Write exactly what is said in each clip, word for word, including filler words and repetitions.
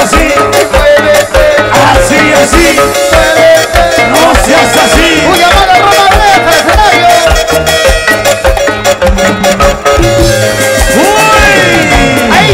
así. Así, así. No seas así. Uy, llamada Roma Brea para el escenario. Uy. Ahí.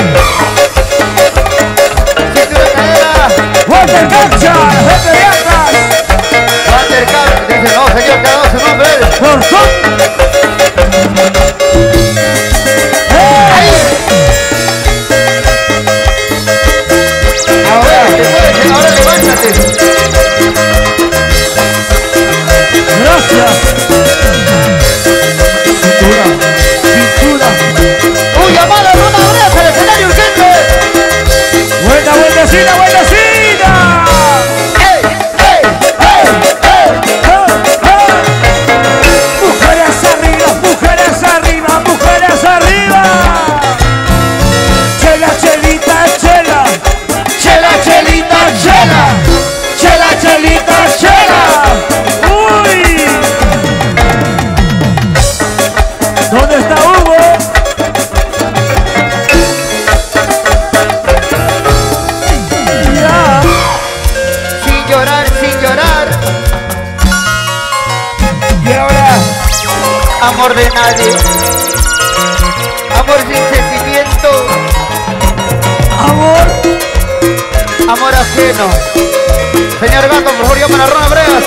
Cintura cadera. Walter Cancha, jefe de atrás. Walter Cancha. Dice, no, señor, cada uno su nombre. Portón. Ahora, te puedes, ahora levántate. Gracias. Cintura, cintura. Uy, llamada Roma Brea para el escenario urgente. Buena, buenecita, buenecita. ¡Ey, ey, ey, ey! Mujeres arriba, mujeres arriba, mujeres arriba. Chela, chelita, chela. Chela, chelita, chela. Chela, chelita, chela. Uy. ¿Dónde está Hugo? Ya. Sin llorar, sin llorar. Y ahora, Amor de nadie. Amor sin sentimiento. amor. Amor ajeno. Señor Gato, por favor, llaman a Roma Breas.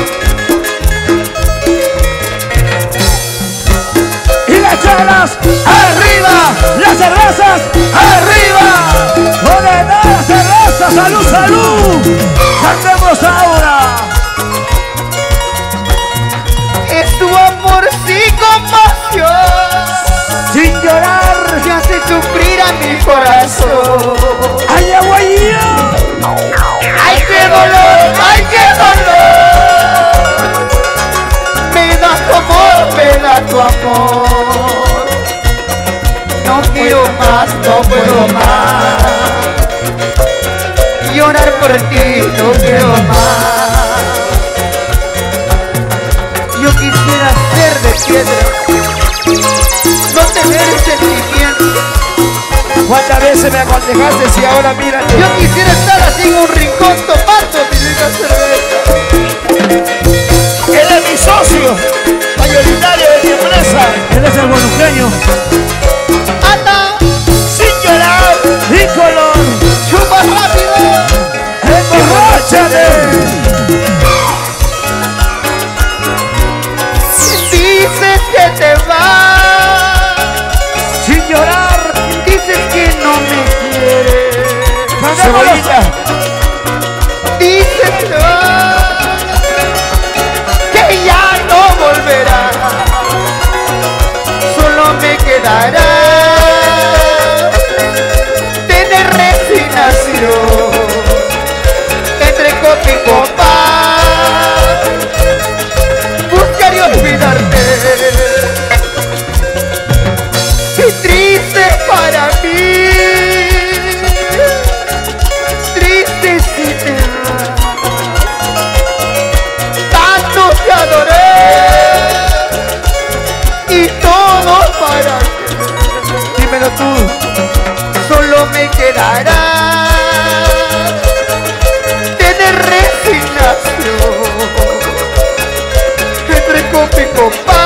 Y las chelas arriba, las cervezas arriba. ¿Dónde está la cerveza? Salud, salud. Cantemos ahora. Es tu amor sin compasión. Sin llorar. Que hace sufrir a mi corazón. Ay, aguayía. ¡Ay, qué dolor! ¡Ay, qué dolor! Me da tu amor, me da tu amor. No quiero más, no puedo más. Llorar por ti, no quiero más. Yo quisiera ser de piedra, no tener sentimiento. ¿Cuántas veces me aconsejaste si ahora mira? Yo quisiera estar así en un rincón tomando mi rica cerveza. Él es mi socio mayoritario de mi empresa. Él es el boluqueño. Anda, Sin llorar. Y color. chupa rápido. Emborráchate. Dices que te vas, Sin llorar. dices que no me quieres. Cebollita. Dices que te vas, que ya no volverás. Solo me quedará tener resignación entre copa y copa. Buscar y olvidarte. Qué triste para mí. Triste si te vas. Tanto te adoré. Y todo para ti. Dímelo tú. Solo me quedará tener resignación entre copa y copa.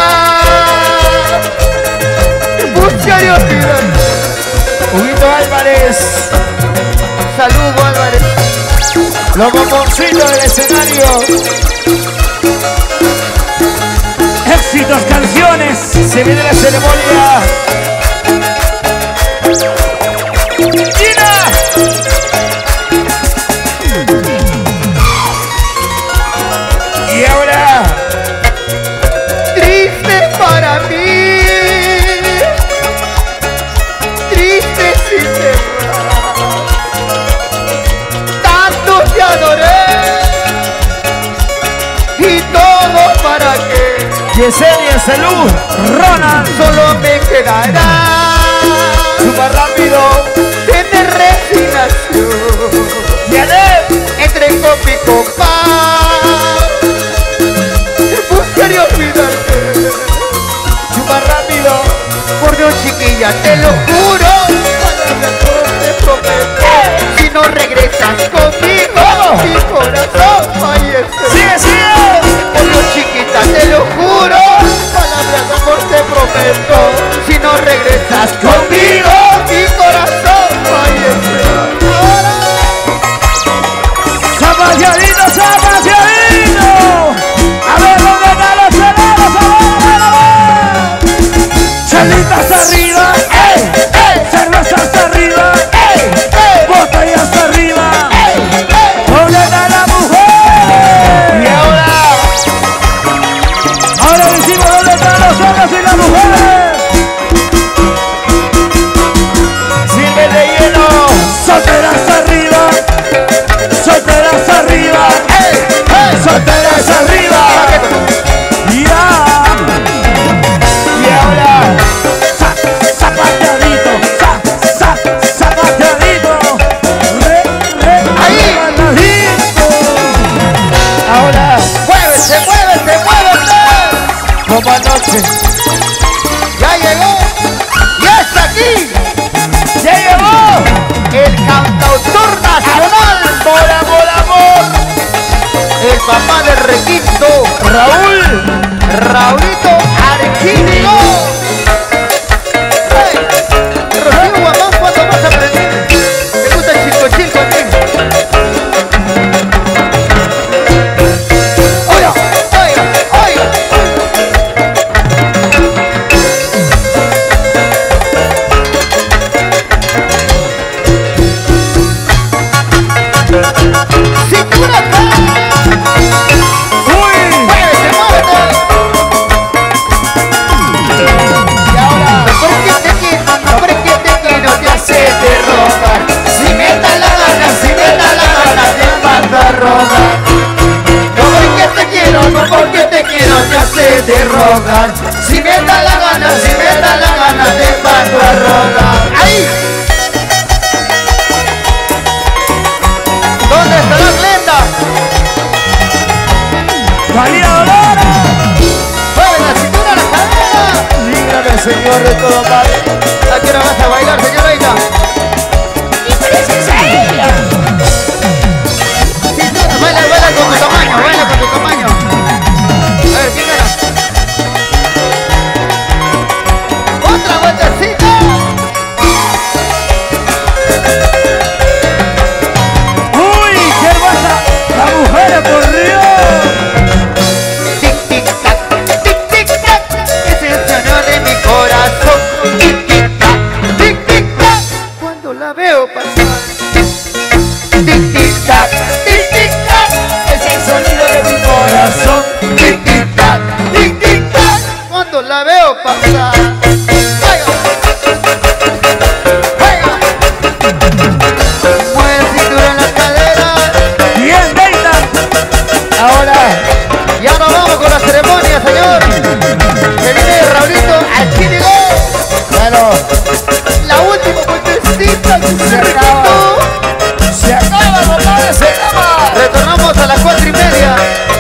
Buscar y olvidar. Huguito Álvarez. Salud, Álvarez. Los bomboncitos del escenario. Éxitos, canciones. Se viene la ceremonia. ¡Gina! Y ahora, Triste para mí. Triste si te vas. Tanto te adoré. Y todo para qué. Yesenia, salud. Ronald, Solo me quedará súper rápido. tener resignación Yanet, entre copa y copa. Buscar y olvidarte. súper rápido. Por Dios, chiquilla, te lo juro. A lo mejor te prometo. Si no papá del requinto, Raúl. Raulito Arquínigo. Hey, Rocío Guamán, ¿cuánto más aprendí? ¿Te gusta el chico chico a ti? Oiga, oiga, oiga. ¡Cintura acá! Uy. ¡Muévete, muévete! Y ahora, ¿por qué te quiero? ¿Por qué te quiero? Te hace de rogar. Si me da la gana, si me da la gana, te mando a rogar. No porque te quiero, no porque te quiero, te hace de rogar. Si me da la gana, si me da la gana, te mando a rogar. ¡Ahí! ¿Dónde está la Glenda? María Dolora. ¡Mueve la cintura, la cadera! Líbrame, Señor, de todo mal. ¿A qué hora vas a bailar, señorita? ¿Qué pareces a ella? Cintura, baila, baila con tu tamaño, baila con tu tamaño. A ver, ¿quién gana? ¡Otra vueltecita! Uy, qué hermosa. La mujer, por Dios. Tic, tic, tac, tic, tic, tac. Es el sonido de mi corazón. Tic, tic, tac, tic, tic, tac. Cuando la veo pasar. Tic, tic, tac, tic, tic, tac. Es el sonido de mi corazón. Tic, tic, tac, tic, tic, tac. Cuando la veo pasar. Oiga. Oiga. Mueve cintura en la cadera. Bien, Deita. Ahora, ya nos vamos con la ceremonia, señor. Que viene Raulito Arquínigo. Bueno, La última vueltecita. se acaba. Se acaba, papá, se acaba. Retornamos a las cuatro y media.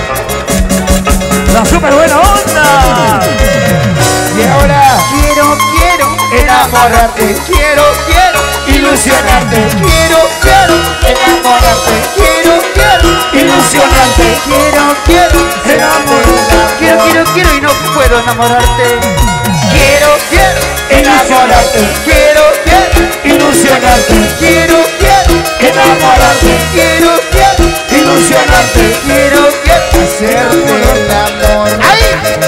La super buena onda. Y ahora, Quiero, quiero enamorarte. Quiero, quiero ilusionarte. Quiero, quiero enamorarte. Quiero, quiero Ilusionarte. Quiero, quiero Enamorarte. Quiero, quiero, quiero y no puedo enamorarte. Quiero, quiero Enamorarte. Quiero, quiero Ilusionarte. Quiero, quiero Enamorarte. Quiero, quiero Ilusionarte. Quiero, quiero Hacerte el amor. ¡Ahí!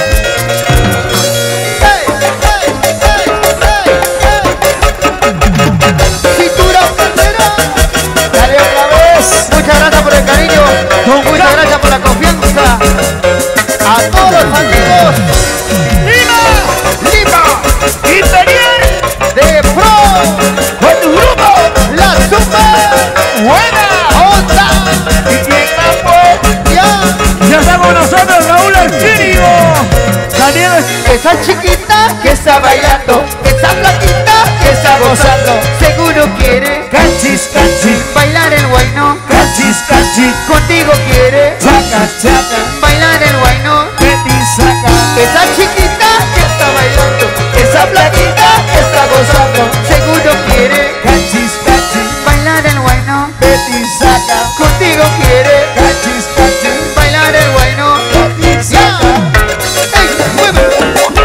¡Ey, ey, ey, ey, ey! ¡Cintura tercera! Dale otra vez. Muchas gracias por el cariño. Muchas gracias por la confianza. A todos los amigos ¡Lima! Lima ¡Interior! de Pro, ¡Con tu grupo! la Super ¡Buena! Onda. ¿Y quién más fue? Ya, Ya está con nosotros Raúl Arquínigo. Daniel. esa chiquita que está bailando, esa flaquita que está gozando, seguro quiere Cachis, cachis. bailar el guayno. Cachis, cachis. Contigo quiere Chaca, chaca. bailar el guayno. Betty, saca. Esa chiquita que está bailando, esa flaquita que está gozando, seguro quiere Cachis, cachis. bailar el guayno. Betty, saca. Contigo quiere Cachis, cachis. bailar el guayno. Betty, ¡Ya! saca. ¡Ey, muévelo!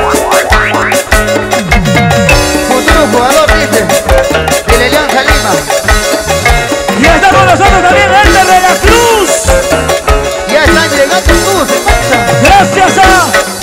Futuro jugador, dice, de la Alianza Lima. Y está con nosotros también el de la Cruz. Ya están llegando todos, se marchan. Gracias a